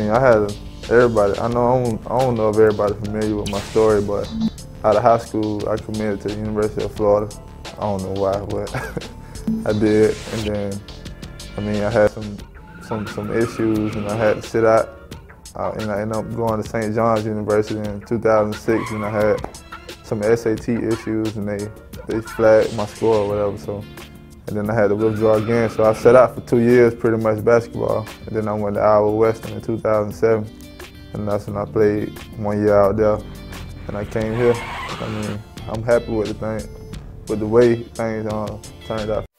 mean, everybody. I don't know if everybody familiar with my story, but out of high school, I committed to the University of Florida. I don't know why, but I did. And then, I mean, I had some issues, and I had to sit out. And I ended up going to St. John's University in 2006, and I had some SAT issues, and they flagged my score or whatever. So, and then I had to withdraw again. So I sat out for 2 years, pretty much basketball. And then I went to Iowa Western in 2007, and that's when I played 1 year out there. And I came here. I mean, I'm happy with the way things turned out.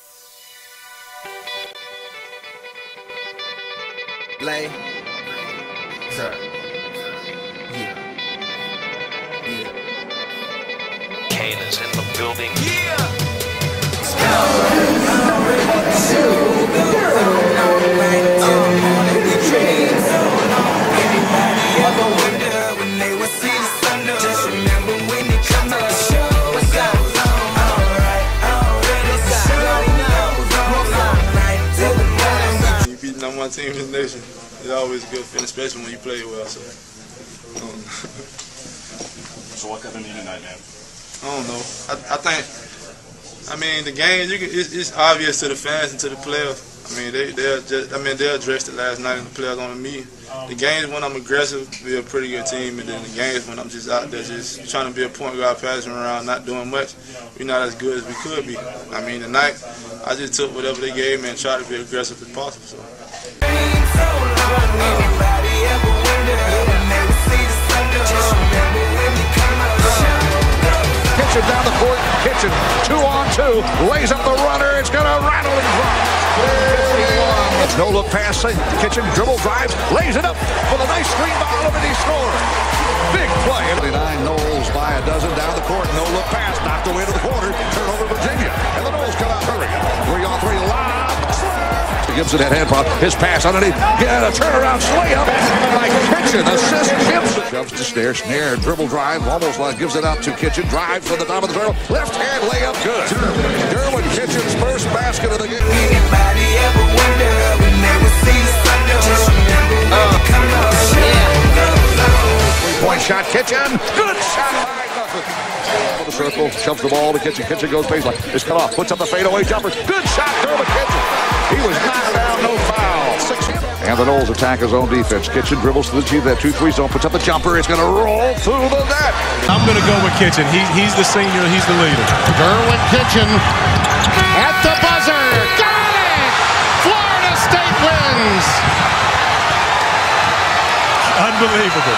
Lay. Sir. Yeah. Kane is in the building. Yeah. You beat number one team in the nation. It's always a good feeling, especially when you play well. So, So what got into you tonight, man? I don't know. I mean, the game. It's obvious to the fans and to the players. I mean, they addressed it last night, and the players on me. The games when I'm aggressive, we're a pretty good team, and then the games when I'm just out there just trying to be a point guard, passing around, not doing much, we're not as good as we could be. I mean, tonight, I just took whatever they gave me and tried to be aggressive as possible. So. Kitchen down the court. Kitchen 2-on-2. Lays up the runner. It's going to rattle and drop. No look pass. Kitchen dribble drives. Lays it up with a nice screen ball, and he scores. Big play. 29 Knowles by a dozen down the court. No look pass. Knocked away to the corner. Turnover Virginia. And the Knowles come out hurrying. 3-on-3 lob. Gibson had hand pop. His pass underneath. Get a turnaround layup by Kitchen. Assist Gibson. Shoves to snare. Dribble drive. Almost like gives it out to Kitchen. Drive from the top of the barrel. Left hand layup. Good. Derwin Kitchen's first basket of the game. Anybody ever wonder when they would see the sun? Three-point shot. Kitchen. Good shot. For the circle. Shoves the ball to Kitchen. Kitchen goes baseline. It's cut off. Puts up the fadeaway jumper. Good shot. Derwin Kitchen. He was knocked down, no foul. And the Knowles attack his own defense. Kitchen dribbles to the 2-3 zone, puts up the jumper. It's going to roll through the net. I'm going to go with Kitchen. He's the senior. He's the leader. Derwin Kitchen at the buzzer. Got it! Florida State wins. Unbelievable.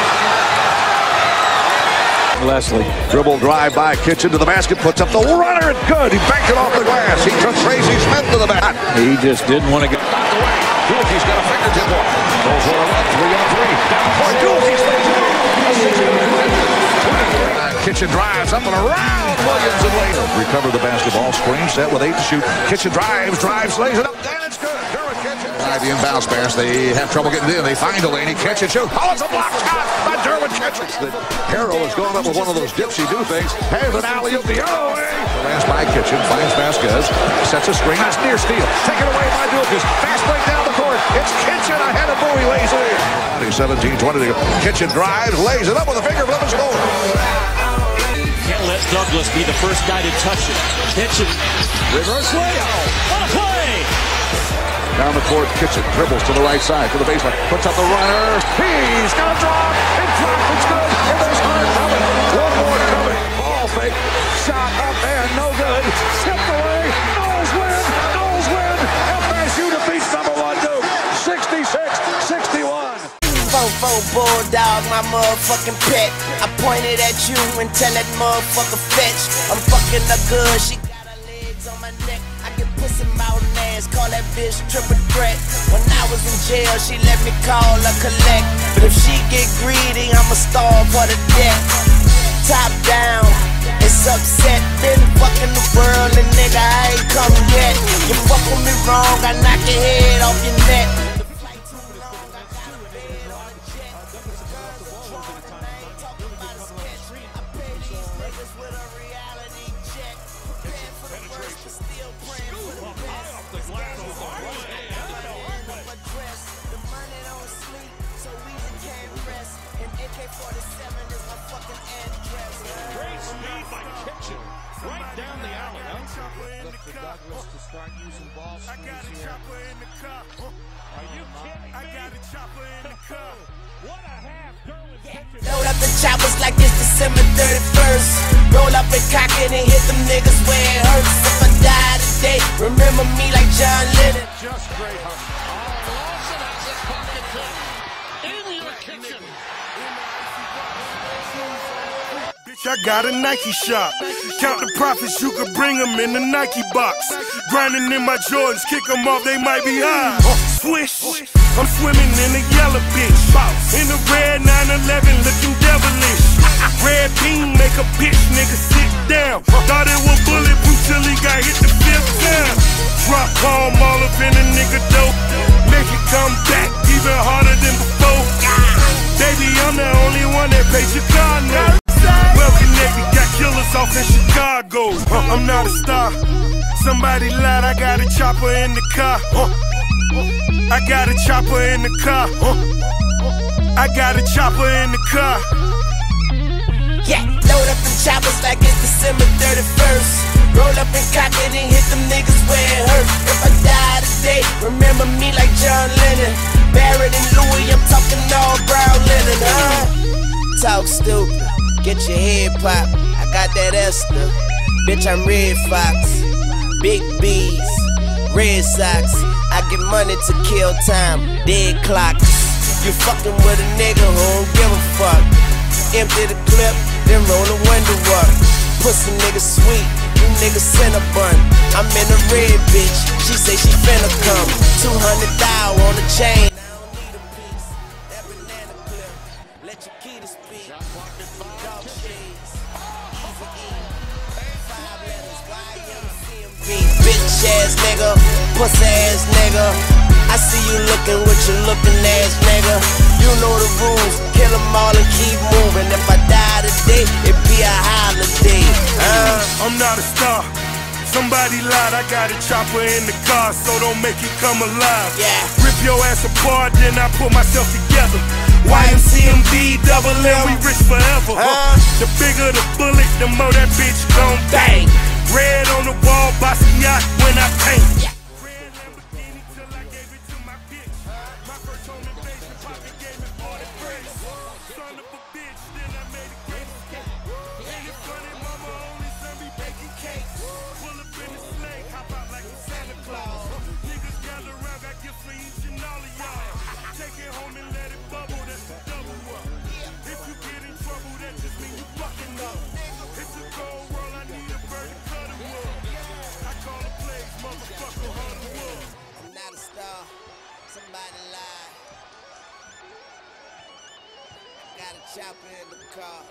Leslie, dribble drive by Kitchen to the basket, puts up the runner, and good. He banked it off the glass. He took Tracy Smith to the bat. He just didn't want to get Knocked away. Dulke's got a fingertip one. Goes for a run, 3-on-3. Down the court, Dulke's Kitchen drives up and around Williams and later. Recover the basketball, screen set with 8 to shoot. Kitchen drives, lays it up, and it's good. Derwin Kitchen. The inbounds pass, they have trouble getting in. They find Delaney, catch and shoot. Oh, it's a block shot by Derwin Kitchen. Harrell has gone up with one of those dipsy-do things. Has an alley-oop the other way. Last by Kitchen, finds Vasquez, sets a screen. That's near steal. Taken away by Dulcas. Fast break down the court. It's Kitchen ahead of Bowie, lays it in. 17-20 to go. Kitchen drives, lays it up with a finger flip and score. Can't let Douglas be the first guy to touch it. Kitchen, reverse layout. What a play! Down the court, Kitchen dribbles to the right side, to the baseline. Puts up the runner. He's got a drop. It's dropped. It's good. And there's Hunter coming. One more coming. Ball fake. Shot up and no good. Tipped away. Knowles win. Knowles win. FSU defeats number 1 Duke. 66-61. Fofo Bulldog, my motherfucking pet. I pointed at you and tell that motherfucker fetch. I'm fucking her good, she got her legs on my neck. I get pussy mouth ass, call that bitch triple threat. When I was in jail, she let me call her collect. But if she get greedy, I'ma starve her to death. Top down, it's upset. Been fucking the world and nigga, I ain't come yet. You fuck with me wrong, I knock your head off your neck. The money don't sleep. by Kitchen. Right down the alley, huh? Look for Douglas to start using ball screens here. Are you kidding me? I got a chopper in the car. What a half, Derwin Kitchen. Load up the choppers like it's December 31st. Roll up and cock it and hit them niggas where it hurts. If I die today, remember me like John Lennon. Just great hustle. Lawson has his pocket pick. In your Kitchen. Bitch, I got a Nike shop. Count the profits, you could bring them in the Nike box. Grinding in my Jordans, kick them off, they might be high. Swish, I'm swimming in the yellow bitch. In the red 911, looking devilish. Red beam, make a bitch nigga sit down. Thought it was bulletproof till he got hit the fifth time. Drop palm all up in a nigga dope. Make it come back even harder than before. Baby, I'm the only one that paid your car now. Well connected, got killers off in Chicago. I'm not a star. Somebody lied, I got a chopper in the car. I got a chopper in the car. I got a chopper in the car. Yeah, load up the choppers like it's December 31st. Roll up and cock it and hit them niggas where it hurts. If I die today, remember me like John Lennon. Barrett and Louis, I'm talking all brown linen, huh? Talk stupid, get your head popped. I got that Esther, bitch, I'm Red Fox. Big B's, Red Sox. I get money to kill time, dead clocks. You fucking with a nigga who don't give a fuck. Empty the clip, then roll the window up. Pussy nigga sweet, you niggas Cinnabon. I'm in a red bitch, she say she finna come. 200,000 on the chain. I don't need a piece, that banana clip. Let your kid speak. Dog shades, easy E. 5 letters, YMCMB. Bitch ass nigga, pussy ass nigga. I see you looking with your looking ass nigga. You know the rules, kill them all and keep moving. If I die today, it be a holiday. I'm not a star. Somebody lied, I got a chopper in the car, so don't make it come alive. Yeah. Rip your ass apart, then I put myself together. YMCMB, double M, we rich forever. The bigger the bullet, the more that bitch gon' bang. Red on the wall, Basquiat when I paint. Yeah. Red Lamborghini till I gave it to my bitch. My first home invasion, Poppy gave me all the praise. Son of a bitch, then I made a great escape. And it's funny, mama only sent me baking cakes. Pull up in the sleigh, hop out like a Santa Claus. Niggas gather around, got gifts for each and all of y'all. Take it home and let it bubble, that's the double up. If you get in trouble, that just means you fucking up. It's a cold world, I need a bird to cut a wood. I call the plays, motherfucker, hard to wood. I'm not a star, somebody lied. Got a chopper in the car.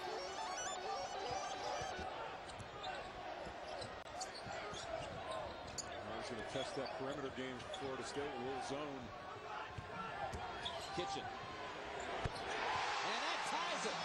He's going to test that perimeter game for Florida State. A little zone. Kitchen. And that ties it.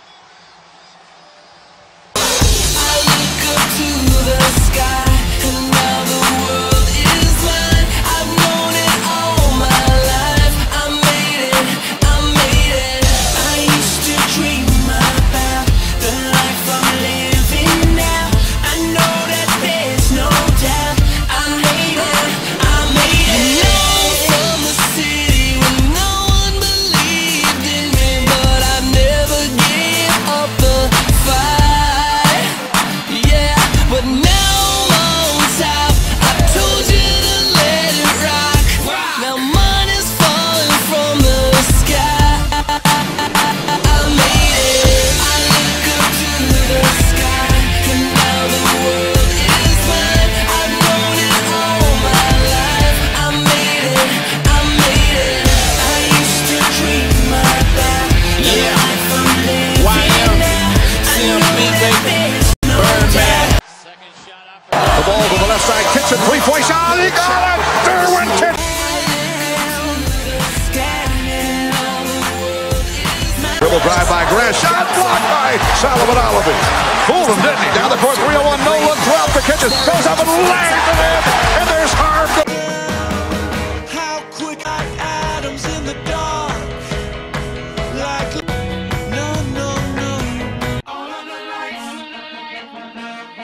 I look up to the sky, and now the world is mine. I've known it all my life. I made it, I made it. I used to dream about the life I'm living now. I know that there's no doubt. I made it, I made it. From the city when no one believed in me, but I never gave up the fight. Yeah, but now I'm on top. I told you to let it rock. Now money's falling from the sky. I made it. I look up to the sky, and now the world is mine. I've known it all my life. I made it, I made it. I used to dream about the life I'm living now. I know that there's no doubt. The ball to the left side, Kitchen, three-point shot, he got it! Derwin Kitchen! Dribble drive by Grant, shot blocked by Solomon Alabi. Fooled him, didn't he? Down the court, 3-on-1, no look, throughout the Kitchen, goes up and lands it in, and there's Harv. How quick like atoms in the dark. Like no, no, no. All of the lights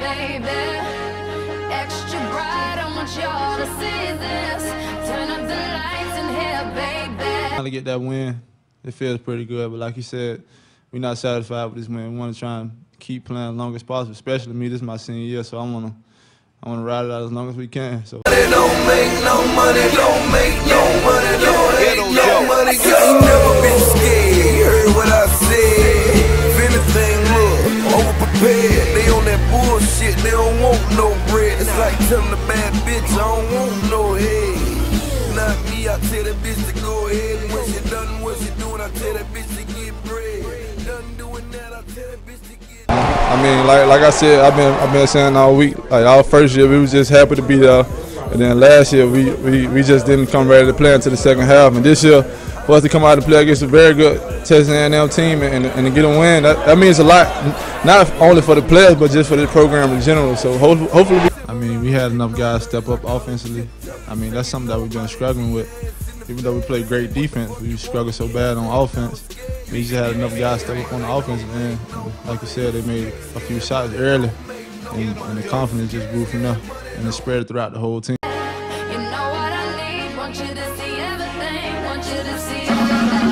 baby. Extra bright, I want y'all to see this. Turn up the lights in here, baby. Trying to get that win, it feels pretty good. But like you said, we're not satisfied with this win. We want to try and keep playing as long as possible. Especially me, this is my senior year, so I want to ride it out as long as we can. So. They don't make no money, don't make no money, don't make no money. Cause you never been scared. You heard what I said. If anything, look, overprepared. They on that bullshit, they don't want no bread. It's like telling a bad bitch, I don't want no head. Not me, I tell that bitch to go ahead. And when she done what she doing, I tell that bitch to get bread. Done doing that, I tell that bitch to get. I mean, like I said, I've been saying all week. Like our first year, we was just happy to be there, and then last year we just didn't come ready to play until the second half. And this year, for us to come out and play against a very good Texas A&M team and to get a win, that means a lot. Not only for the players, but just for the program in general. So hopefully, I mean, we had enough guys step up offensively. I mean, that's something that we've been struggling with. Even though we play great defense, we struggle so bad on offense. We just had enough guys step up on the offensive end. Like you said, they made a few shots early, and the confidence just grew from there, and it spread throughout the whole team. You know what I need, want you to see everything, want you to see everything.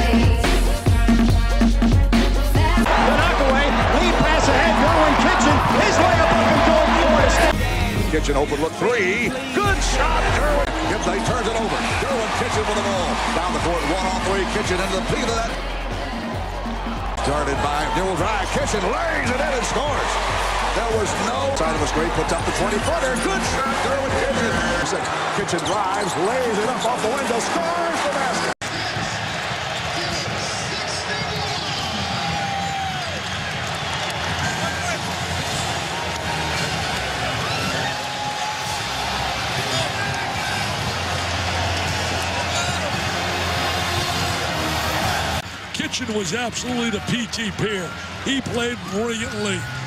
The knockaway, lead pass ahead, Derwin Kitchen, his way up and goal, Florida State. Kitchen open look three, good shot, Derwin. Gibson turns it over, Derwin Kitchen with the ball. Down the court, 1-on-3, Kitchen into the peak of that. Guarded by Newell Drive. Kitchen lays it in and scores. There was no side of us great. Puts up the 20-footer. Good shot. Derwin Kitchen. Kitchen drives, lays it up off the window, scores the basket. Kitchen was absolutely the PT pair. He played brilliantly.